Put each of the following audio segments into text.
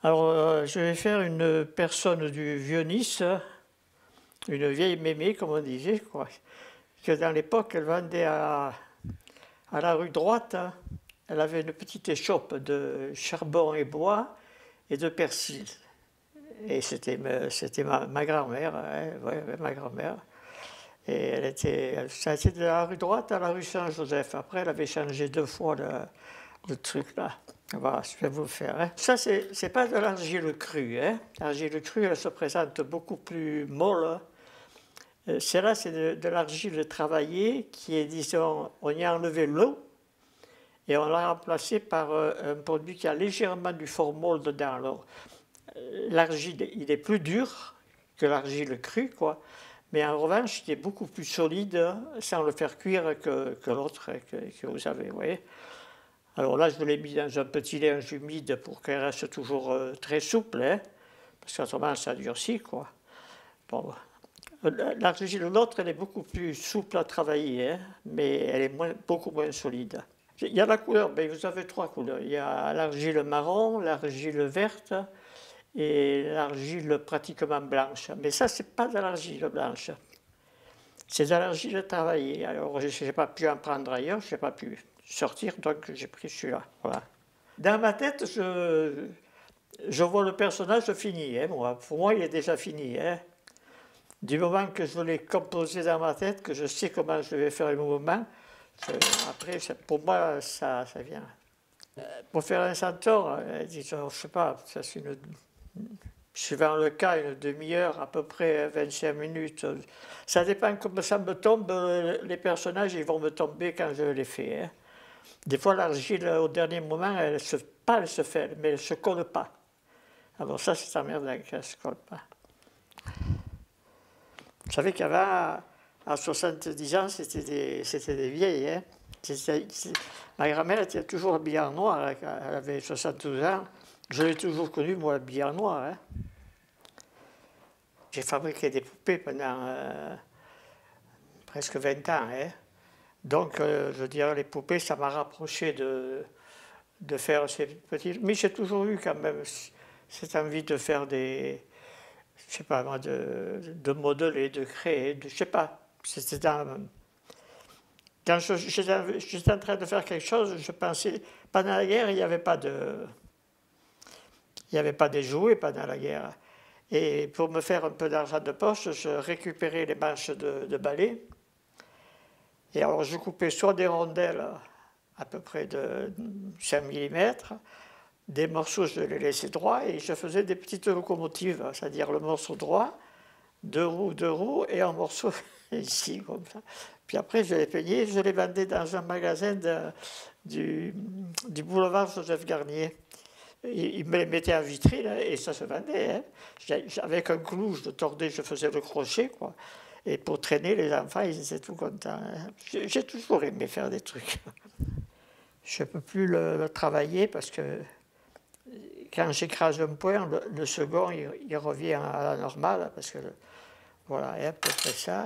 Alors, je vais faire une personne du Vieux-Nice, une vieille mémé, comme on disait, quoi. Que dans l'époque, elle vendait à la rue droite. Elle avait une petite échoppe de charbon et bois et de persil. Et c'était ma grand-mère, hein, ouais, ma grand-mère. Et ça a été de la rue droite à la rue Saint-Joseph. Après, elle avait changé 2 fois le truc là. Voilà, je vais vous le faire. Hein. Ça, c'est pas de l'argile crue. Hein. L'argile crue, elle se présente beaucoup plus molle. Celle-là, c'est de l'argile travaillée qui est, disons, on y a enlevé l'eau et on l'a remplacé par un produit qui a légèrement du formol dedans. Alors, l'argile, il est plus dur que l'argile crue, quoi. Mais en revanche, il est beaucoup plus solide sans le faire cuire que l'autre que vous avez, vous voyez. Alors là, je l'ai mis dans un petit linge humide pour qu'elle reste toujours très souple, hein, parce qu'autrement, ça durcit, quoi. Bon. L'argile, l'autre, elle est beaucoup plus souple à travailler, hein, mais elle est beaucoup moins solide. Il y a la couleur, ben, vous avez 3 couleurs. Il y a l'argile marron, l'argile verte et l'argile pratiquement blanche. Mais ça, c'est pas de l'argile blanche. C'est de l'argile travaillée. Alors, je n'ai pas pu en prendre ailleurs, je n'ai pas pu sortir, donc j'ai pris celui-là. Voilà. Dans ma tête, je vois le personnage fini. Hein, moi. Pour moi, il est déjà fini. Hein. Du moment que je l'ai composé dans ma tête, que je sais comment je vais faire les mouvements, après, pour moi, ça vient. Pour faire un centaure, disons, je sais pas, ça c'est suivant le cas, une demi-heure, à peu près 25 minutes. Ça dépend comment ça me tombe. Les personnages, ils vont me tomber quand je les fais. Hein. Des fois, l'argile, au dernier moment, elle se fait, mais elle ne se colle pas. Alors ça, c'est emmerdant qu'elle ne se colle pas. Vous savez qu'avant, à 70 ans, c'était des vieilles. Hein. Ma grand-mère était toujours habillée en noir. Elle avait 72 ans. Je l'ai toujours connue, moi, habillée en noir. Hein. J'ai fabriqué des poupées pendant presque 20 ans. Hein. Donc, je dirais, les poupées, ça m'a rapproché de faire ces petits... Mais j'ai toujours eu quand même cette envie de faire des... Je sais pas moi, de modeler, de créer, je sais pas. C'était quand j'étais en train de faire quelque chose, je pensais... Pendant la guerre, il n'y avait pas de... Il n'y avait pas de jouets pendant la guerre. Et pour me faire un peu d'argent de poche, je récupérais les manches de balai. Et alors je coupais soit des rondelles à peu près de 5 mm, des morceaux je les laissais droits et je faisais des petites locomotives, c'est-à-dire le morceau droit, 2 roues, et un morceau ici, comme ça. Puis après je les peignais, je les vendais dans un magasin du boulevard Joseph Garnier. Il me les mettait en vitrine et ça se vendait. Hein. Avec un clou, je tordais, je faisais le crochet, quoi. Et pour traîner, les enfants, ils étaient tout contents. Hein. J'ai toujours aimé faire des trucs. Je ne peux plus le travailler parce que quand j'écrase un point, le second, il revient à la normale. Parce que, voilà, et à peu près ça.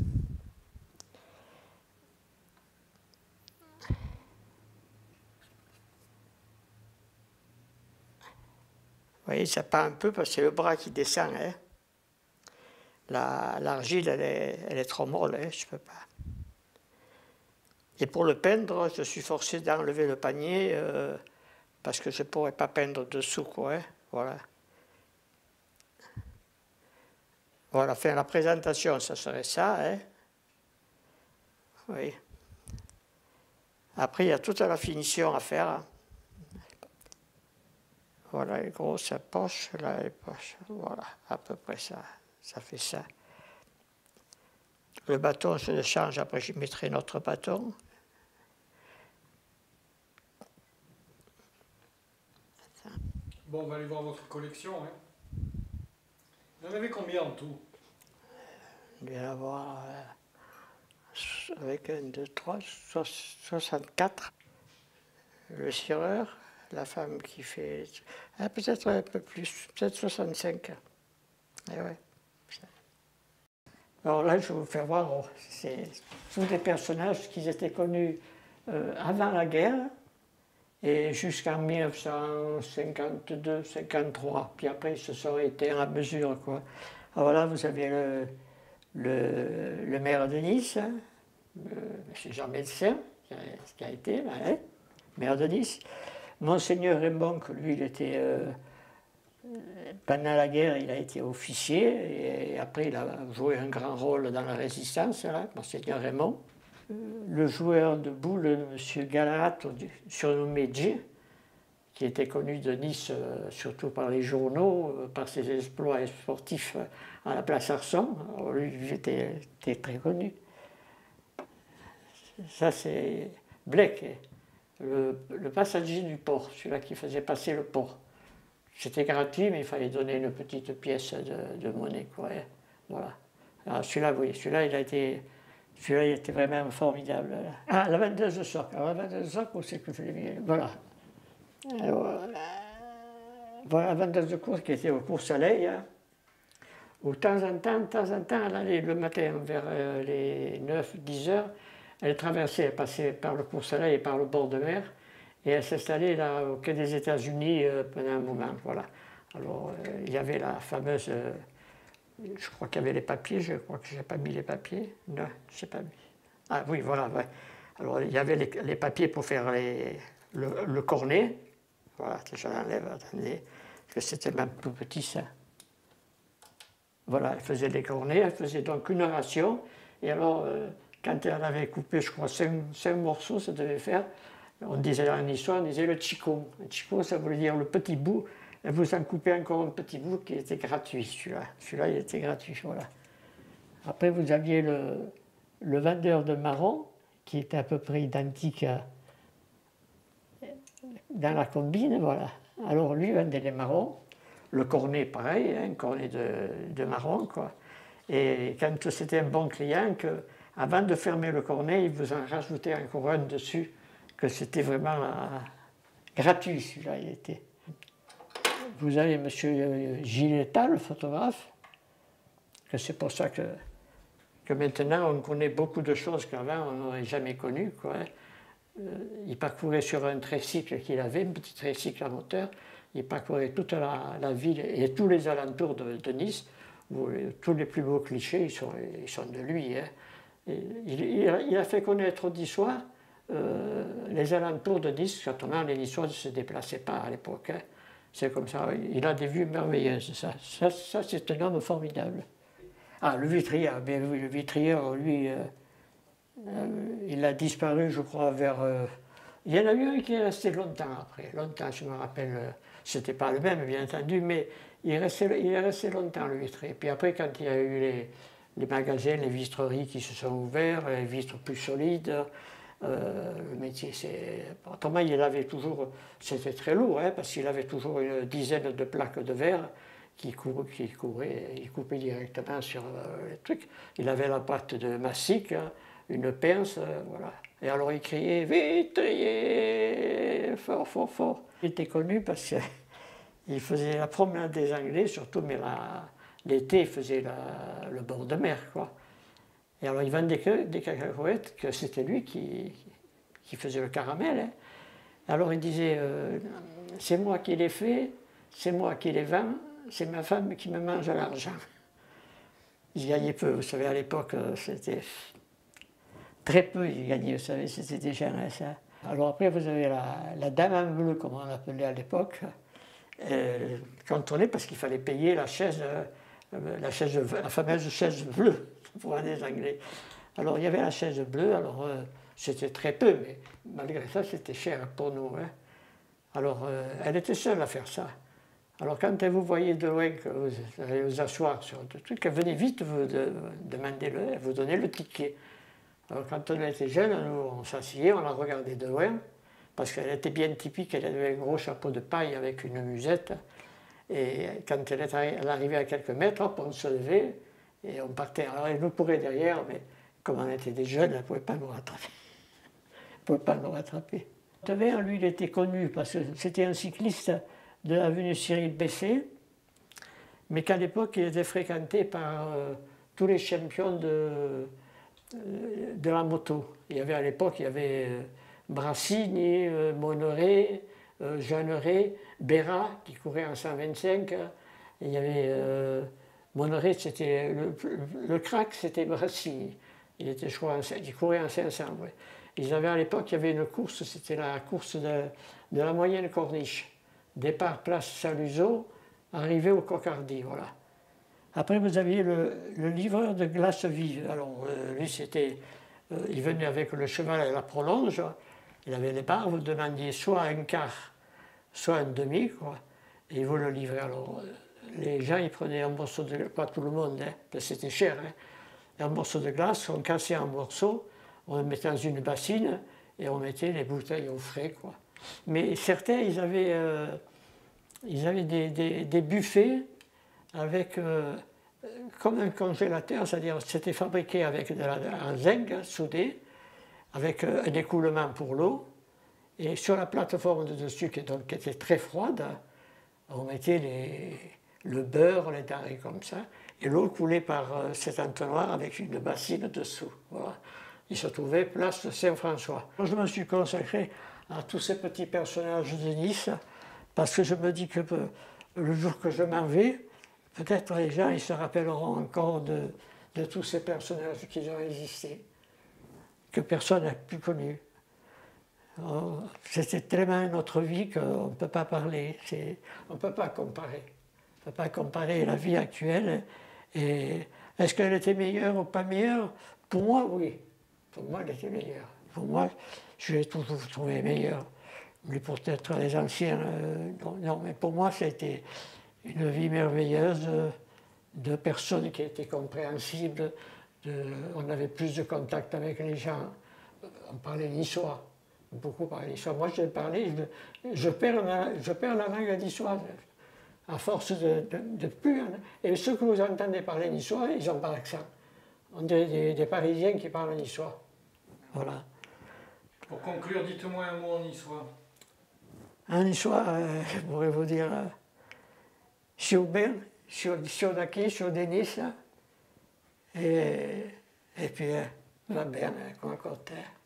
Vous voyez, ça pend un peu parce que c'est le bras qui descend. Hein. L'argile, elle est trop molle, hein, je ne peux pas. Et pour le peindre, je suis forcé d'enlever le panier parce que je ne pourrais pas peindre dessous, quoi. Hein, voilà. Voilà, enfin, la présentation, ça serait ça. Hein. Oui. Après, il y a toute la finition à faire. Hein. Voilà les grosses poches, là les poches. Voilà, à peu près ça. Ça fait ça. Le bâton, je le change, après je mettrai notre bâton. Bon, on va aller voir votre collection. Hein. Vous en avez combien en tout? Il va y avoir, avec 1, 2, 3, 64. Le cireur, la femme qui fait... peut-être un peu plus, peut-être 65. Eh ouais. Alors là, je vais vous faire voir, c'est tous des personnages qui étaient connus avant la guerre et jusqu'en 1952-53. Puis après, ils se sont éteints à mesure, quoi. Alors là, vous avez le maire de Nice, hein, M. Jean Médecin, qui a été maire de Nice. Monseigneur Raymond, que lui, il était, pendant la guerre, il a été officier, et après, il a joué un grand rôle dans la résistance, là, Monseigneur Raymond. Le joueur de boules, M. Galat, surnommé J, qui était connu de Nice, surtout par les journaux, par ses exploits sportifs à la place Arson. Alors, lui, il était très connu. Ça, c'est Blake, le passager du port, celui-là qui faisait passer le port. C'était gratuit, mais il fallait donner une petite pièce de monnaie, quoi. Voilà. Alors celui-là, oui, celui-là, il était vraiment formidable. Ah, la vendeuse de soc. Alors, la vendeuse de soc, où c'est que je l'ai mis? Voilà. Alors, voilà la vendeuse de course qui était au Cours-Soleil, hein, où de temps en temps, elle allait le matin vers les 9-10 heures, elle traversait, elle passait par le Cours-Soleil et par le bord de mer, et elle s'installait là au quai des États-Unis pendant un moment. Voilà. Alors, il y avait la fameuse. Je crois qu'il y avait les papiers, je crois que je n'ai pas mis les papiers. Non, je n'ai pas mis. Ah oui, voilà. Ouais. Alors, il y avait les papiers pour faire le cornet. Voilà, je l'enlève, attendez, parce que c'était même tout petit ça. Voilà, elle faisait les cornets, elle faisait donc une ration, et alors, quand elle avait coupé, je crois, 5 morceaux, ça devait faire, on disait dans l'histoire, on disait le chico. Le chico, ça voulait dire le petit bout, et vous en coupez encore un petit bout qui était gratuit, celui-là. Celui-là, il était gratuit, voilà. Après, vous aviez le vendeur de marrons, qui était à peu près identique dans la combine, voilà. Alors lui vendait les marrons, le cornet pareil, un cornet de marrons, quoi. Et quand c'était un bon client, avant de fermer le cornet, il vous en rajoutait encore un dessus, que c'était vraiment gratuit, celui-là, il était. Vous avez M. Giletta, le photographe, que c'est pour ça que maintenant on connaît beaucoup de choses qu'avant on n'aurait jamais connues, quoi. Il parcourait sur un tricycle qu'il avait, un petit tricycle à moteur, il parcourait toute la ville et tous les alentours de Nice, où tous les plus beaux clichés ils sont de lui. Hein. Il a fait connaître d'histoire les alentours de Nice, certainement les Niçois ne se déplaçaient pas à l'époque. Hein. C'est comme ça, il a des vues merveilleuses, ça c'est un homme formidable. Ah, le vitrier, bien oui, le vitrier, lui... il a disparu, je crois, vers... il y en a eu un qui est resté longtemps après. Longtemps, je me rappelle. C'était pas le même, bien entendu, mais il est resté longtemps, le vitrier. Puis après, quand il y a eu les magasins, les vitreries qui se sont ouverts, les vitres plus solides, le métier, c'est... Autrement, il avait toujours... C'était très lourd, hein, parce qu'il avait toujours une dizaine de plaques de verre qui couraient, il coupait directement sur les trucs. Il avait la pâte de massique, hein, une pince, voilà. Et alors il criait « Vitrier !» fort, fort, fort. Il était connu parce qu'il faisait la promenade des Anglais, surtout, mais l'été, il faisait le bord de mer, quoi. Et alors il vendait des cacahuètes, que c'était lui qui faisait le caramel. Hein. Alors il disait « C'est moi qui les fais, c'est moi qui les vends, c'est ma femme qui me mange l'argent. » Il gagnait peu, vous savez, à l'époque, c'était... Très peu, il gagnait, vous savez, c'était déjà ça. Alors après, vous avez la dame en bleu, comme on l'appelait à l'époque, contrôlée parce qu'il fallait payer la fameuse chaise bleue, pour les Anglais. Alors il y avait la chaise bleue, alors c'était très peu, mais malgré ça, c'était cher pour nous. Hein. Alors elle était seule à faire ça. Alors quand elle vous voyait de loin, que vous allez vous asseoir sur le truc, elle venait vite vous demander vous donner le ticket. Alors quand on était jeune, nous, on s'asseyait, on la regardait de loin, parce qu'elle était bien typique, elle avait un gros chapeau de paille avec une musette, et quand elle arrivait à quelques mètres, hop, on se levait, et on partait. Alors elle nous courait derrière, mais comme on était des jeunes, elle ne pouvait pas nous rattraper. Elle ne pouvait pas nous rattraper. Tevers, lui, il était connu, parce que c'était un cycliste de l'avenue Cyril Bessé, mais qu'à l'époque, il était fréquenté par tous les champions de la moto. Il y avait à l'époque, il y avait Brassini, Monneret, Jeanneret, Bérat qui courait en 125. Il y avait Monneret, c'était le crack, c'était Brassini. Il était, je crois, il courait en 500. Ouais. Ils avaient à l'époque, il y avait une course, c'était la course de la moyenne corniche. Départ place Saint-Luzeau, arrivée au Cocardi, voilà. Après, vous aviez le livreur de glace vive. Alors, lui, c'était, il venait avec le cheval et la prolonge. Il avait les barres, vous demandiez soit un quart, soit un demi, quoi. Et il vous le livrait. Alors, les gens, ils prenaient un morceau de glace, pas tout le monde, hein, parce que c'était cher, hein. Un morceau de glace, on cassait en morceaux, on le mettait dans une bassine et on mettait les bouteilles au frais, quoi. Mais certains, ils avaient des buffets avec comme un congélateur, c'est-à-dire c'était fabriqué avec un zinc soudé, avec un écoulement pour l'eau, et sur la plateforme de dessus qui était très froide, on mettait le beurre, les denrées comme ça, et l'eau coulait par cet entonnoir avec une bassine dessous. Voilà. Il se trouvait place de Saint-François. Je me suis consacré à tous ces petits personnages de Nice, parce que je me dis que le jour que je m'en vais, peut-être les gens ils se rappelleront encore de tous ces personnages qui ont existé, que personne n'a plus connus. C'était tellement notre vie qu'on ne peut pas parler, on ne peut pas comparer. On ne peut pas comparer la vie actuelle. Et est-ce qu'elle était meilleure ou pas meilleure? Pour moi, oui. Pour moi, elle était meilleure. Pour moi, je l'ai toujours trouvée meilleure. Mais peut-être les anciens, non, mais pour moi, c'était une vie merveilleuse de personnes qui étaient compréhensibles. On avait plus de contact avec les gens. On parlait niçois. Beaucoup parlaient niçois. Moi, je perds la langue niçoise. À force de plus. Et ceux que vous entendez parler niçois, ils n'ont pas d'accent. On dirait des Parisiens qui parlent niçois. Voilà. Pour conclure, dites-moi un mot en niçois. En niçois, je pourrais vous dire Chiobert, Chiodaki, Chiodenis, et puis la Berne, quoi, côté.